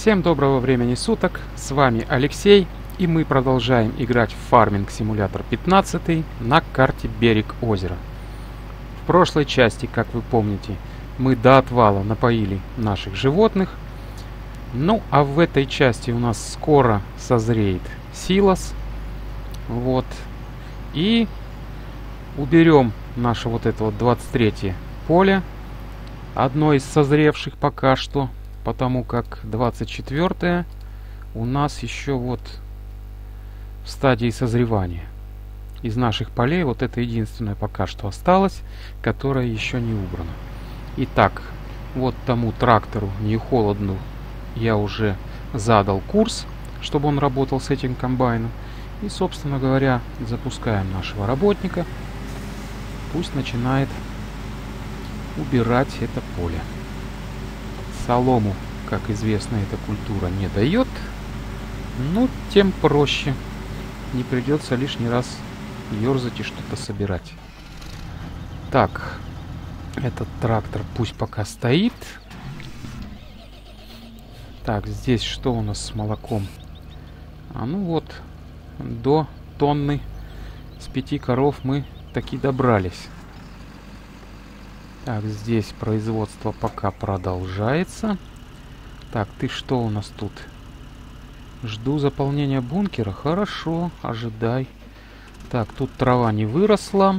Всем доброго времени суток, с вами Алексей, и мы продолжаем играть в Farming Simulator 15 на карте Берег озера. В прошлой части, как вы помните, мы до отвала напоили наших животных. Ну, а в этой части у нас скоро созреет силос. Вот. И уберем наше вот это вот 23-е поле, одно из созревших пока что, потому как 24-е у нас еще вот в стадии созревания. Из наших полей вот это единственное пока что осталось, которое еще не убрано. Итак, вот тому трактору New Holland я уже задал курс, чтобы он работал с этим комбайном. И, собственно говоря, запускаем нашего работника. Пусть начинает убирать это поле. Солому, как известно, эта культура не дает. Ну, тем проще. Не придется лишний раз ерзать и что-то собирать. Так, этот трактор пусть пока стоит. Так, здесь что у нас с молоком? А ну вот, до тонны с 5 коров мы таки добрались. Так, здесь производство пока продолжается. Так, ты что у нас тут? Жду заполнения бункера. Хорошо, ожидай. Так, тут трава не выросла.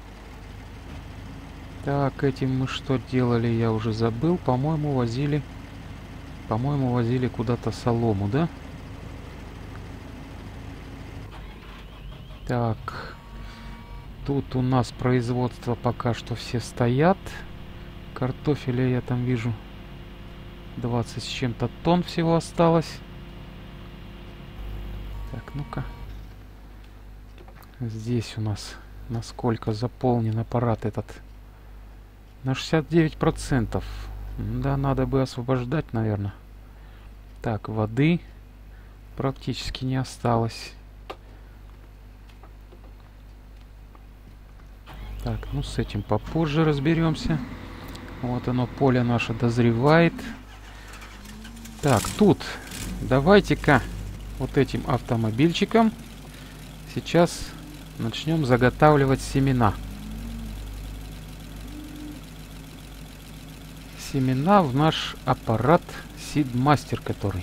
Так, этим мы что делали, я уже забыл. По-моему, возили куда-то солому, да? Так, тут у нас производство пока что все стоят. Картофеля я там вижу 20 с чем-то тонн всего осталось. Так, ну-ка. Здесь у нас насколько заполнен аппарат этот? На 69%. Да, надо бы освобождать, наверное. Так, воды практически не осталось. Так, ну с этим попозже разберемся. Вот оно, поле наше дозревает. Так, тут давайте-ка вот этим автомобильчиком сейчас начнем заготавливать семена. Семена в наш аппарат Seedmaster, который.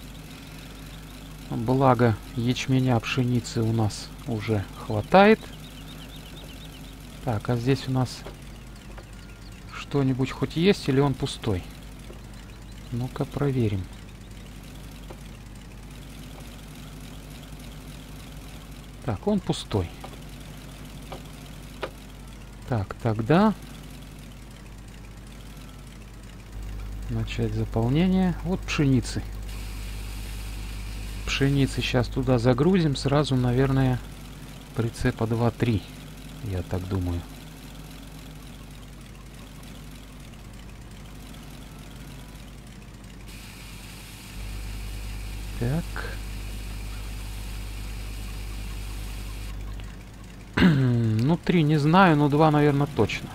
Благо ячменя, пшеницы у нас уже хватает. Так, а здесь у нас что-нибудь хоть есть или он пустой? Ну-ка проверим. Так, он пустой. Так, тогда начать заполнение. Вот пшеницы. Пшеницы сейчас туда загрузим. Сразу, наверное, прицепа 2-3. Я так думаю. Так. Ну, 3 не знаю, но 2, наверное, точно.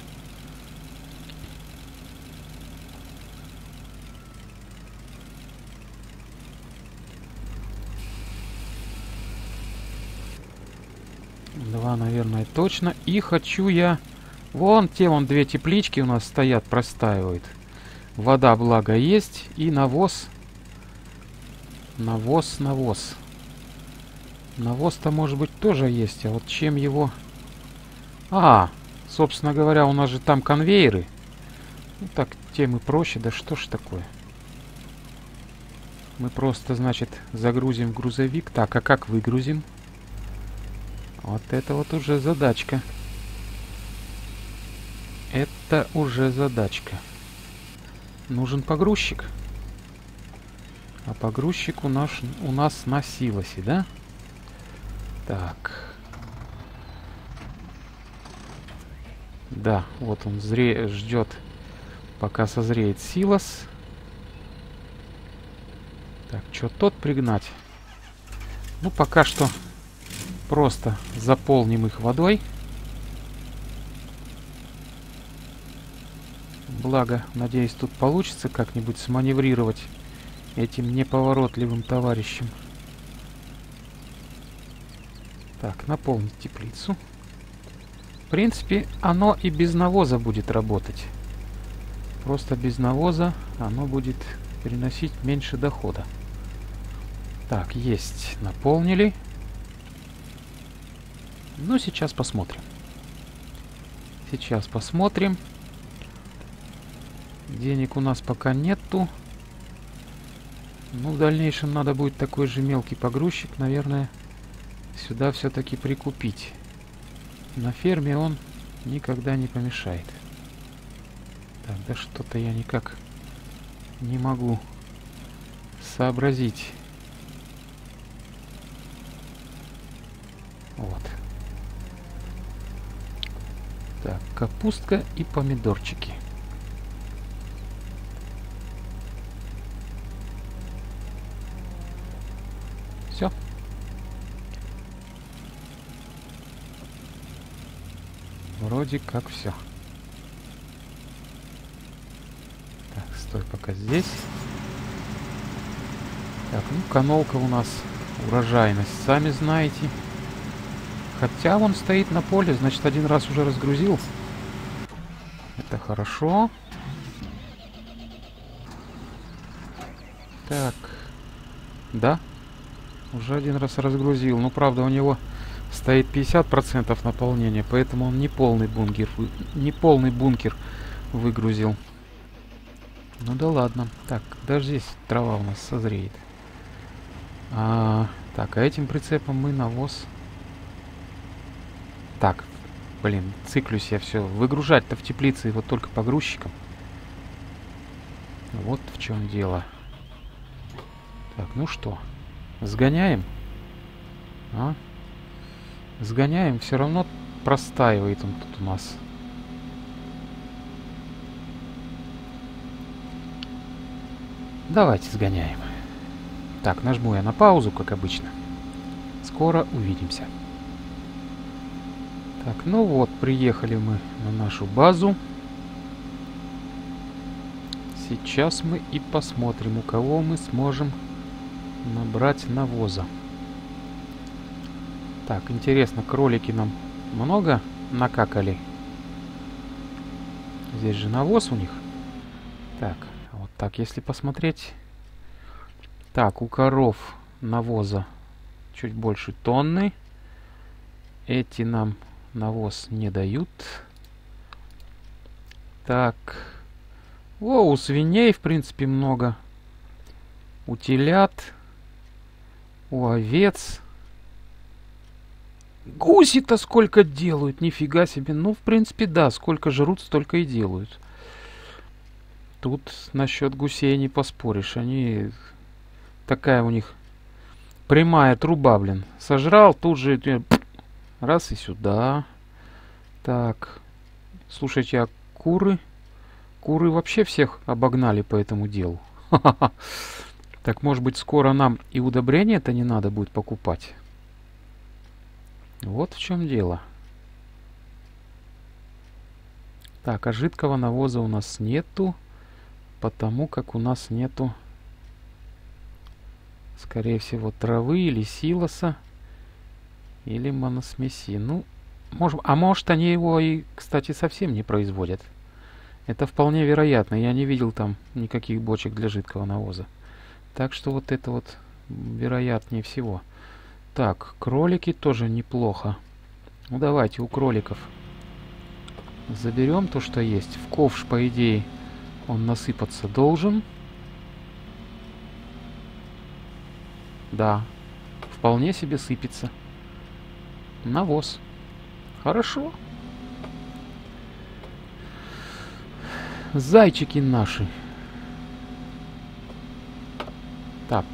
Два, наверное, точно. И хочу я... Вон те, вон 2 теплички у нас стоят, простаивают. Вода, благо, есть. И навоз. Навоз. Навоз-то, может быть, тоже есть. А вот чем его... А, собственно говоря, у нас же там конвейеры. Ну, так, тем и проще. Да что ж такое? Мы просто, значит, загрузим в грузовик. Так, а как выгрузим? Вот это вот уже задачка. Это уже задачка. Нужен погрузчик. А погрузчик у нас на силосе, да? Так. Да, вот он ждет, пока созреет силос. Так, что тот пригнать? Ну, пока что просто заполним их водой. Благо, надеюсь, тут получится как-нибудь сманеврировать этим неповоротливым товарищам. Так, наполнить теплицу. В принципе, оно и без навоза будет работать. Просто без навоза оно будет переносить меньше дохода. Так, есть. Наполнили. Ну, сейчас посмотрим. Сейчас посмотрим. Денег у нас пока нету. Ну, в дальнейшем надо будет такой же мелкий погрузчик, наверное, сюда все-таки прикупить. На ферме он никогда не помешает. Так, да что-то я никак не могу сообразить. Вот. Так, капустка и помидорчики. Все. Вроде как все. Так, стой пока здесь. Так, ну канолка у нас урожайность, сами знаете. Хотя он стоит на поле, значит, один раз уже разгрузил. Это хорошо. Так. Да. Уже один раз разгрузил. Ну, правда, у него стоит 50% наполнения, поэтому он не полный бункер выгрузил. Ну да ладно. Так, даже здесь трава у нас созреет. Так, а этим прицепом мы навоз... Так, блин, циклюсь я все. Выгружать-то в теплице его только погрузчиком. Вот в чем дело. Так, ну что, сгоняем? А? Сгоняем, все равно простаивает он тут у нас. Давайте сгоняем. Так, нажму я на паузу, как обычно. Скоро увидимся. Так, ну вот, приехали мы на нашу базу. Сейчас мы и посмотрим, у кого мы сможем набрать навоза. Так, интересно, кролики нам много накакали? Здесь же навоз у них. Так, вот так, если посмотреть. Так, у коров навоза чуть больше тонны. Эти нам навоз не дают. Так. О, у свиней, в принципе, много. У телят. У овец. Гуси-то сколько делают, нифига себе. Ну, в принципе, да, сколько жрут, столько и делают. Тут насчет гусей не поспоришь. Они... Такая у них прямая труба, блин. Сожрал, тут же... Раз и сюда. Так. Слушайте, а куры? Куры вообще всех обогнали по этому делу. Так, может быть, скоро нам и удобрения-то не надо будет покупать? Вот в чем дело. Так, а жидкого навоза у нас нету, потому как у нас нету, скорее всего, травы или силоса, или моносмеси. Ну, может они его и, кстати, совсем не производят. Это вполне вероятно. Я не видел там никаких бочек для жидкого навоза. Так что вот это вот вероятнее всего. Так, кролики тоже неплохо. Ну давайте у кроликов заберем то, что есть. В ковш, по идее, он насыпаться должен. Да, вполне себе сыпется. Навоз. Хорошо. Зайчики наши. Так.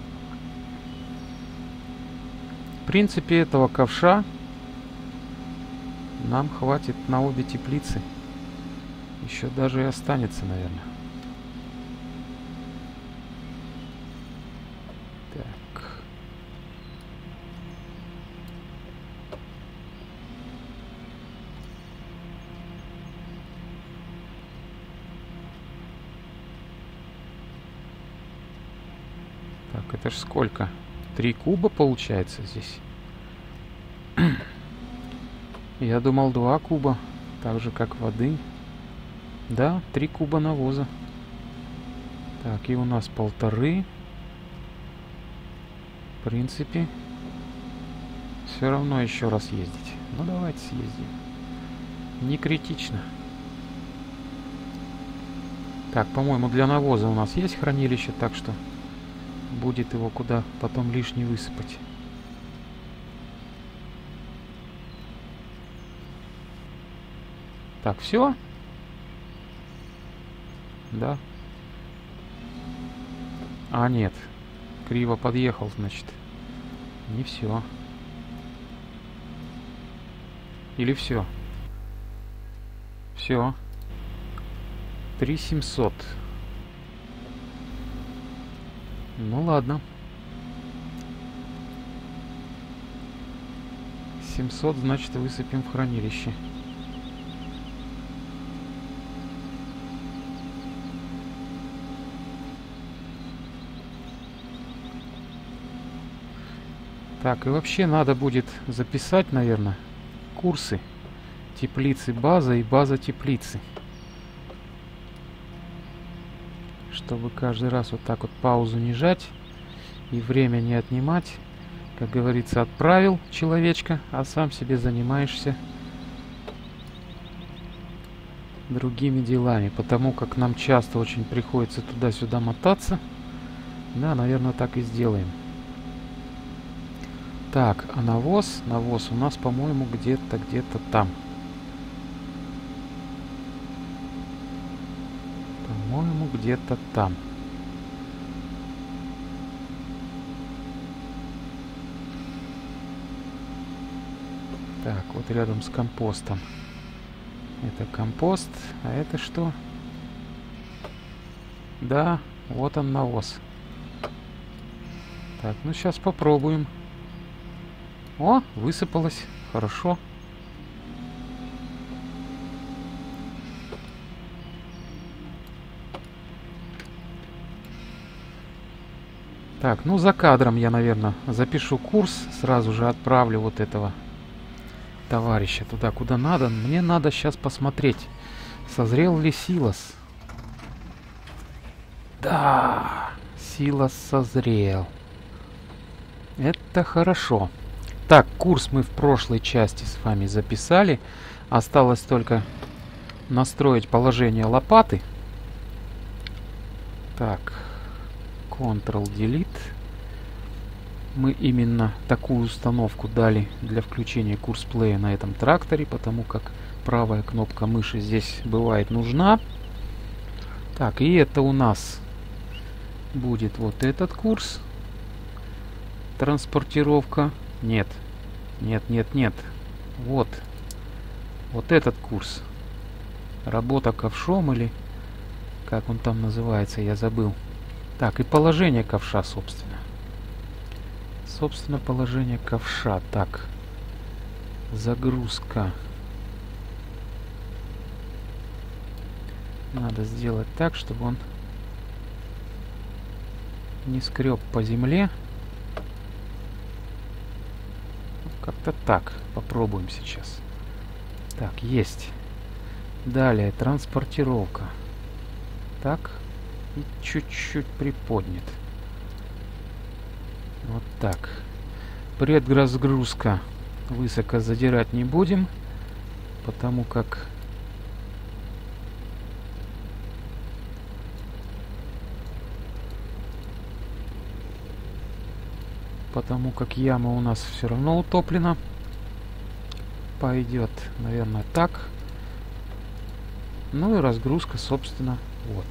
В принципе, этого ковша нам хватит на обе теплицы. Еще даже и останется, наверное. Так. это ж сколько? 3 куба получается здесь. Я думал 2 куба. Так же как воды. Да, 3 куба навоза. Так, и у нас 1,5. В принципе, все равно еще раз ездить. Ну давайте съездим. Не критично. Так, по-моему, для навоза у нас есть хранилище, так что будет его куда потом лишний высыпать. Так, все? Да. А, нет. Криво подъехал, значит. Не все. Или все? Все. 3700. Ну ладно. 700, значит, высыпем в хранилище. Так, и вообще надо будет записать, наверное, курсы теплицы база и база теплицы. Чтобы каждый раз вот так вот паузу не жать и время не отнимать. Как говорится, отправил человечка, а сам себе занимаешься другими делами. Потому как нам часто очень приходится туда-сюда мотаться. Да, наверное, так и сделаем. Так, а навоз? Навоз у нас, по-моему, где-то там. По-моему, где-то там. Так, вот рядом с компостом. Это компост, а это что? Да, вот он навоз. Так, ну сейчас попробуем. О, высыпалось. Хорошо. Так, ну за кадром я, наверное, запишу курс. Сразу же отправлю вот этого товарища туда, куда надо. Мне надо сейчас посмотреть, созрел ли силос. Да, силос созрел. Это хорошо. Так, курс мы в прошлой части с вами записали. Осталось только настроить положение лопаты. Так, Ctrl-Delete. Мы именно такую установку дали для включения курсплея на этом тракторе, потому как правая кнопка мыши здесь бывает нужна. Так, и это у нас будет вот этот курс. Транспортировка. Нет. Нет. Вот. Вот этот курс. Работа ковшом или как он там называется, я забыл. Так, и положение ковша, собственно. Собственно, положение ковша. Так. Загрузка. Надо сделать так, чтобы он не скреб по земле. Как-то так. Попробуем сейчас. Так, есть. Далее, транспортировка. Так. И чуть-чуть приподнят. Вот так. Предразгрузка. Высоко задирать не будем. Потому как... яма у нас все равно утоплена. Пойдет, наверное, так. Ну и разгрузка, собственно, вот.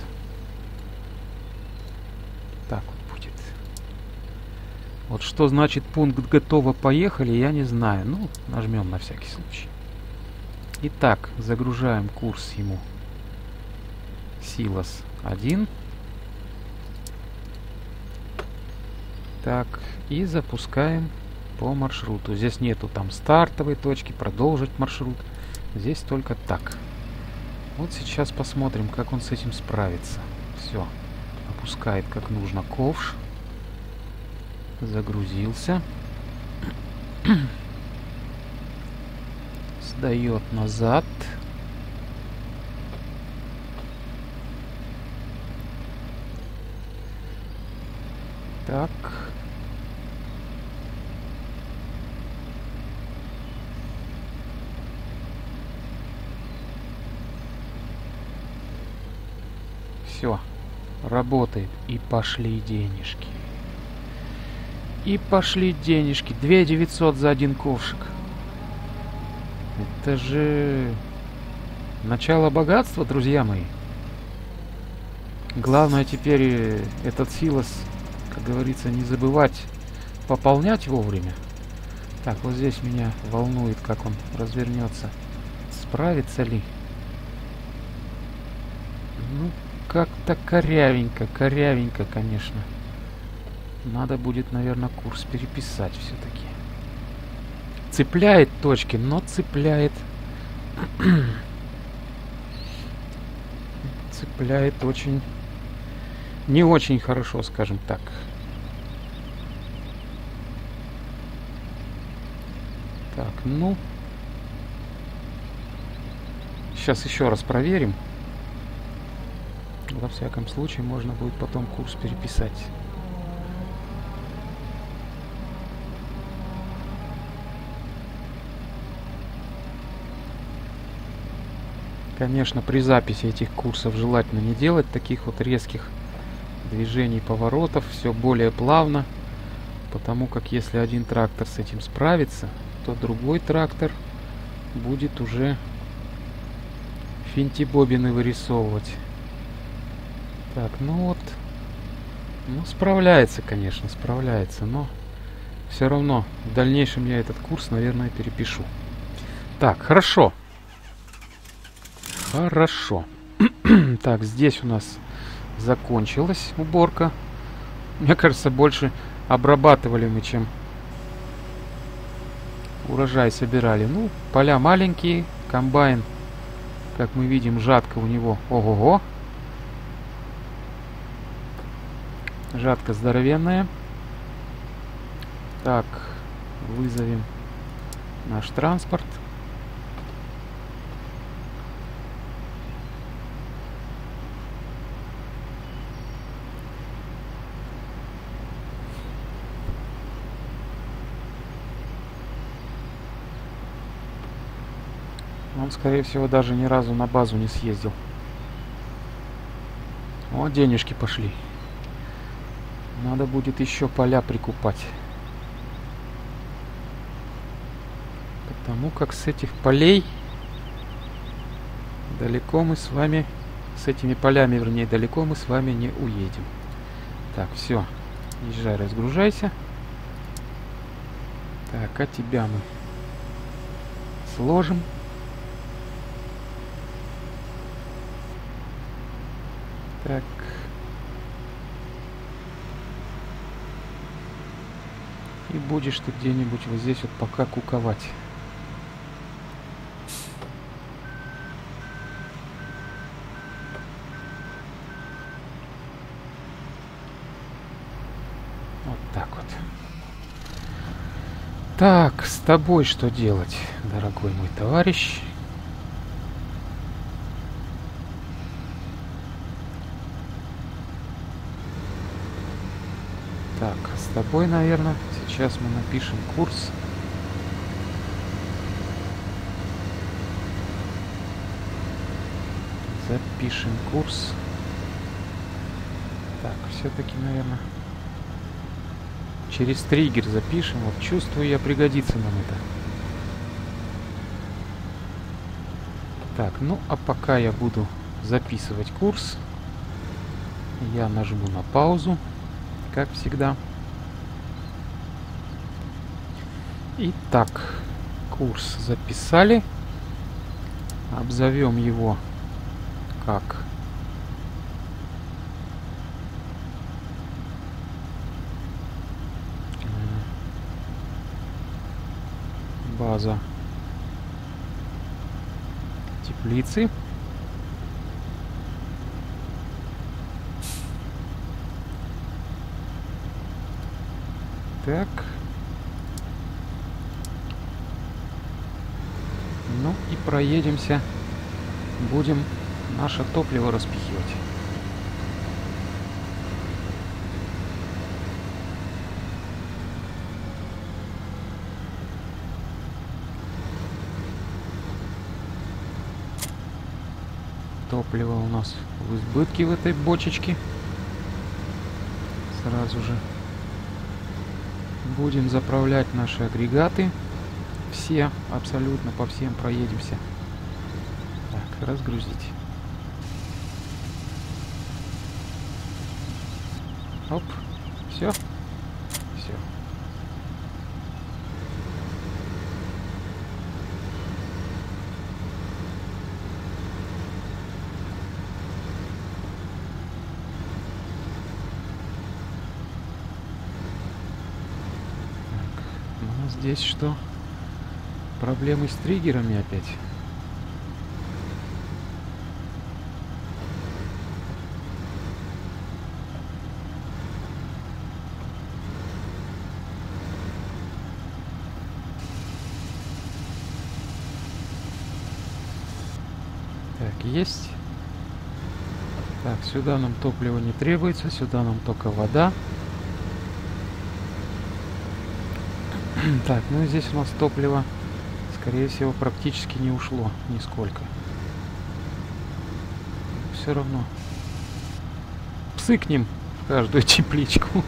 Так вот будет. Вот что значит пункт готово, поехали, я не знаю. Ну, нажмем на всякий случай. Итак, загружаем курс ему. Силос 1. Так, и запускаем по маршруту. Здесь нету там стартовой точки, продолжить маршрут. Здесь только так. Вот сейчас посмотрим, как он с этим справится. Все. Опускает как нужно ковш. Загрузился. Сдает назад. Так. Все. Работает. И пошли денежки. И пошли денежки. 2900 за один ковшик. Это же начало богатства, друзья мои. Главное теперь этот силос, как говорится, не забывать пополнять вовремя. Так, вот здесь меня волнует, как он развернется. Справится ли? Ну, как-то корявенько, конечно. Надо будет, наверное, курс переписать все-таки. Цепляет точки, но цепляет... цепляет очень... не очень хорошо, скажем так. Так, ну... сейчас еще раз проверим. Во всяком случае, можно будет потом курс переписать. Конечно, при записи этих курсов желательно не делать таких вот резких движений, поворотов, все более плавно, потому как если один трактор с этим справится, то другой трактор будет уже финтибобины вырисовывать. Так, ну вот, ну справляется, конечно, справляется, но все равно в дальнейшем я этот курс, наверное, перепишу. Так, хорошо. Хорошо. Так, здесь у нас закончилась уборка. Мне кажется, больше обрабатывали мы, чем урожай собирали. Ну, поля маленькие, комбайн, как мы видим, жатка у него ого-го. Жатка здоровенная. Так, вызовем наш транспорт. Он, скорее всего, даже ни разу на базу не съездил. О, денежки пошли. Надо будет еще поля прикупать. Потому как с этих полей далеко мы с вами... с этими полями, вернее, далеко мы с вами не уедем. Так, все. Езжай, разгружайся. Так, а тебя мы сложим. Так. И будешь ты где-нибудь вот здесь вот пока куковать. Вот так вот. Так, с тобой что делать, дорогой мой товарищ? Так, с тобой, наверное, сейчас мы напишем курс. Запишем курс. Так, все-таки, наверное, через триггер запишем. Вот чувствую я, пригодится нам это. Так, ну а пока я буду записывать курс, я нажму на паузу, как всегда. Итак, курс записали. Обзовем его как база теплицы. Так. Ну и проедемся. Будем наше топливо распихивать. Топливо у нас в избытке в этой бочечке. Сразу же будем заправлять наши агрегаты. Все, абсолютно по всем проедемся. Так, разгрузить. Оп, все. Все. Здесь что? Проблемы с триггерами опять. Так, есть. Так, сюда нам топливо не требуется, сюда нам только вода. Так, ну и здесь у нас топливо, скорее всего, практически не ушло нисколько. Все равно псыкнем в каждую тепличку.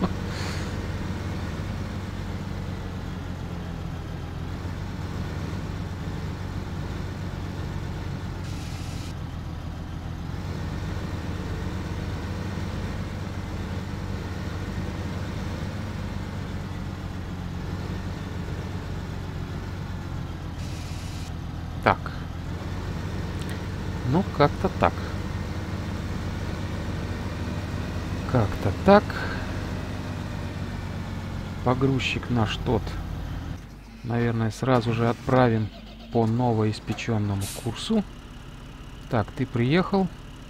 Так. Ну, как-то так. Как-то так. Погрузчик наш тот, наверное, сразу же отправим по новоиспеченному курсу. Так, ты приехал.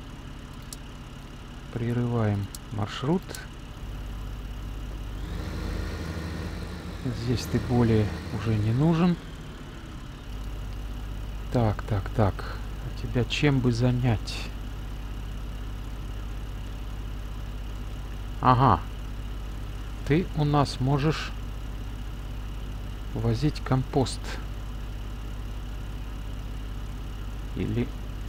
Прерываем маршрут. Здесь ты более уже не нужен. Так, так, так. А тебя чем бы занять? Ага. Ты у нас можешь возить компост. Или.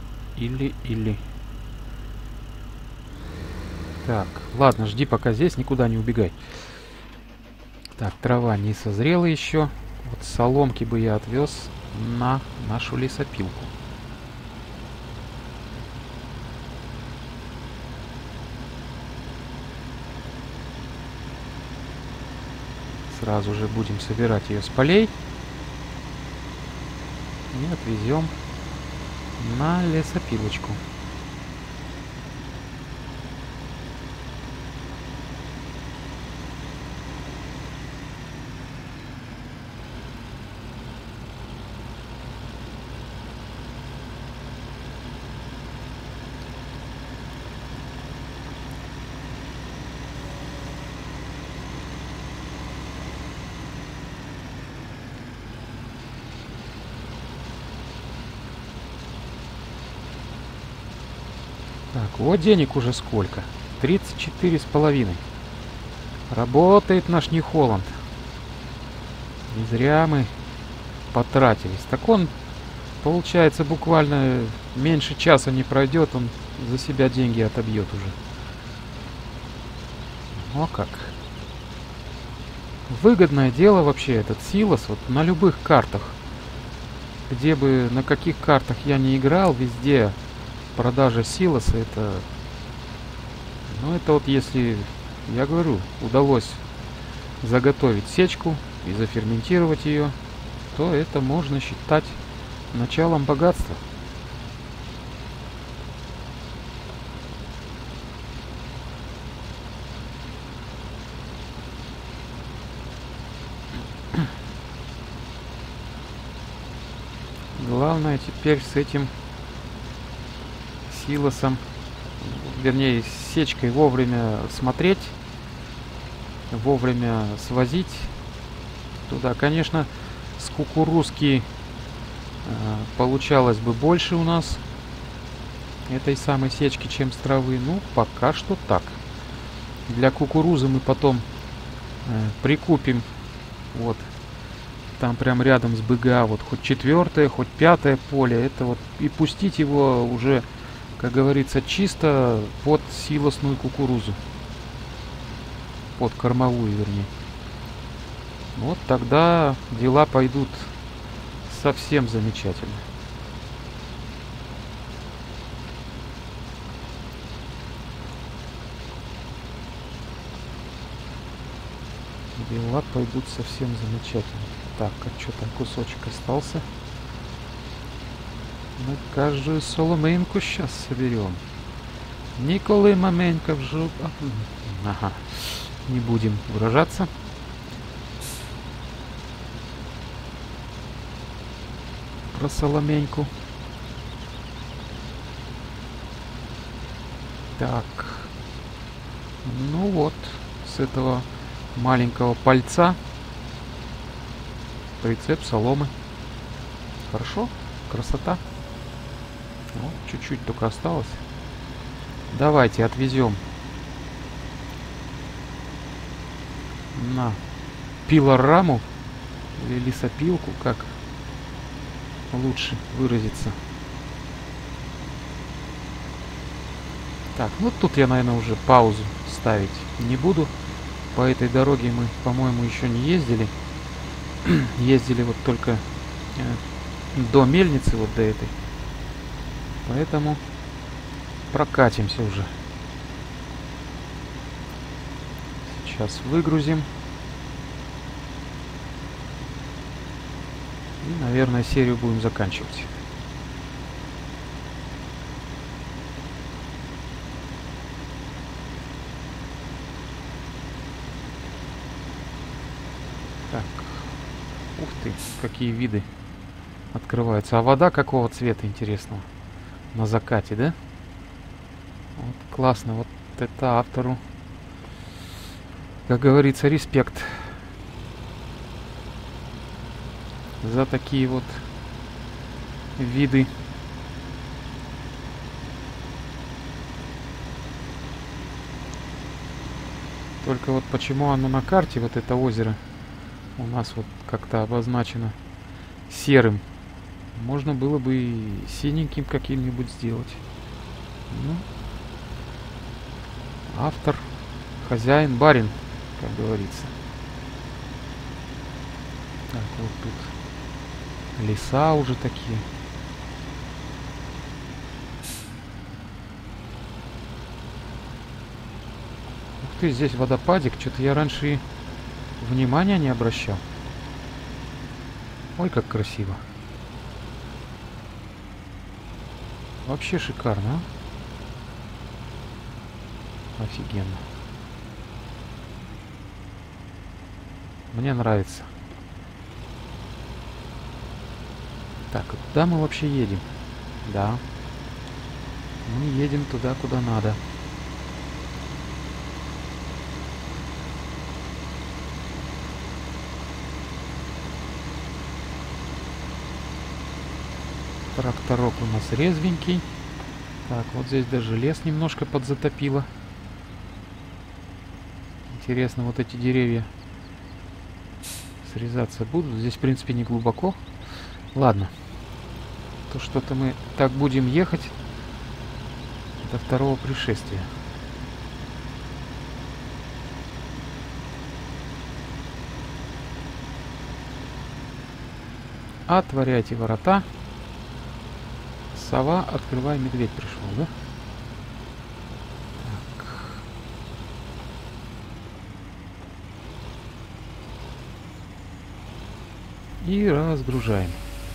Так, ладно, жди пока здесь, никуда не убегай. Так, трава не созрела еще. Вот соломки бы я отвез на нашу лесопилку. Сразу же будем собирать ее с полей и отвезем на лесопилочку. Так, вот денег уже сколько. 34,5. Работает наш Нью-Холланд. Не зря мы потратились. Так он, получается, буквально меньше часа не пройдет, он за себя деньги отобьет уже. О как. Выгодное дело вообще этот силос вот на любых картах. Где бы, на каких картах я не играл, везде продажа силоса это... Ну это вот если, я говорю, удалось заготовить сечку и заферментировать ее, то это можно считать началом богатства. Главное теперь с этим силосом, вернее, с сечкой вовремя смотреть, вовремя свозить туда. Конечно, с кукурузки получалось бы больше у нас этой самой сечки, чем с травы. Ну, пока что так. Для кукурузы мы потом прикупим. Вот. Там прям рядом с БГА. Вот хоть 4-е, хоть 5-е поле. Это вот. И пустить его уже, как говорится, чисто под силосную кукурузу. Под кормовую, вернее. Вот тогда дела пойдут совсем замечательно. Дела пойдут совсем замечательно. Так, а что там кусочек остался? Мы каждую соломинку сейчас соберем. Ніколи маменька в жопу. Ага. Не будем выражаться. Про соломеньку. Так. Ну вот, с этого маленького пальца прицеп соломы. Хорошо, красота. Вот, чуть-чуть только осталось. Давайте отвезем на пилораму или лесопилку, как лучше выразиться. Так, ну тут я, наверное, уже паузу ставить не буду. По этой дороге мы, по-моему, еще не ездили. Ездили вот только до мельницы, вот до этой. Поэтому прокатимся уже. Сейчас выгрузим. И, наверное, серию будем заканчивать. Так. Ух ты, какие виды открываются. А вода какого цвета, интересного? На закате, да? Вот классно. Вот это автору, как говорится, респект за такие вот виды. Только вот почему оно на карте, вот это озеро, у нас вот как-то обозначено серым. Можно было бы и синеньким каким-нибудь сделать. Ну, автор, хозяин, барин, как говорится. Так, вот тут леса уже такие. Ух ты, здесь водопадик. Что-то я раньше и внимания не обращал. Ой, как красиво. Вообще шикарно, а? Офигенно. Мне нравится. Так, а куда мы вообще едем? Да. Мы едем туда, куда надо. Тракторок у нас резвенький. Так, вот здесь даже лес немножко подзатопило. Интересно, вот эти деревья срезаться будут. Здесь, в принципе, не глубоко. Ладно. То что-то мы так будем ехать до второго пришествия. Отворяйте ворота. Сова, открывай, медведь пришел, да? Так. И разгружаем.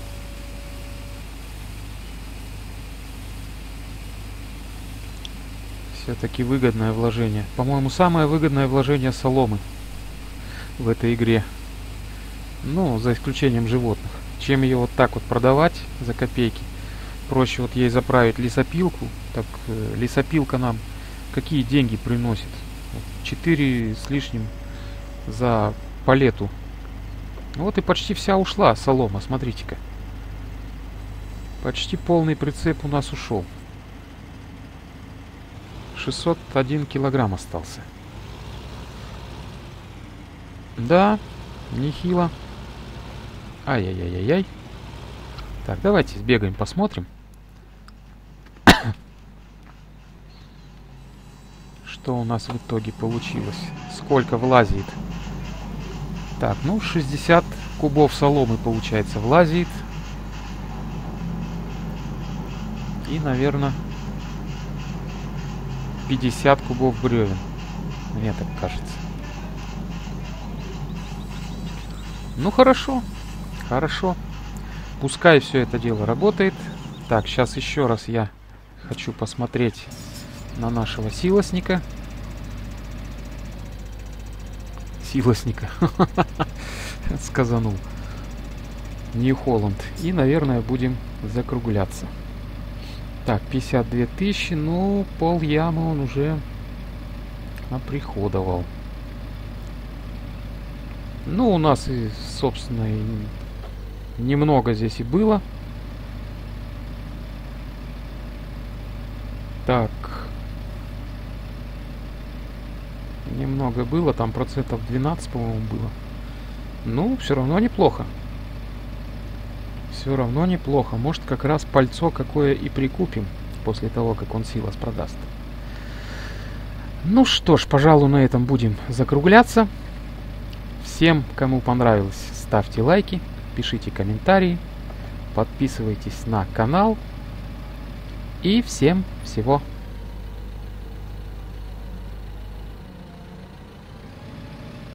Все-таки выгодное вложение. По-моему, самое выгодное вложение соломы в этой игре. Ну, за исключением животных. Чем ее вот так вот продавать за копейки. Проще вот ей заправить лесопилку. Так лесопилка нам какие деньги приносит? 4 с лишним за палету. Вот и почти вся ушла солома, смотрите-ка. Почти полный прицеп у нас ушел. 601 килограмм остался. Да, нехило. Ай-яй-яй-яй-яй. Так, давайте сбегаем, посмотрим. Что у нас в итоге получилось? Сколько влазит? Так, ну 60 кубов соломы, получается, влазит. И, наверное, 50 кубов бревен. Мне так кажется. Ну хорошо. Хорошо. Пускай все это дело работает. Так, сейчас еще раз я хочу посмотреть на нашего силосника. Силосника. Сказанул. Нью-Холланд. И, наверное, будем закругляться. Так, 52 тысячи. Ну, пол ямы он уже оприходовал. Ну, у нас и, собственно, и немного здесь и было. Так. Немного было, там процентов 12, по-моему, было. Ну, все равно неплохо. Все равно неплохо. Может, как раз пальцо какое и прикупим после того, как он силос продаст. Ну что ж, пожалуй, на этом будем закругляться. Всем, кому понравилось, ставьте лайки, пишите комментарии, подписывайтесь на канал. И всем всего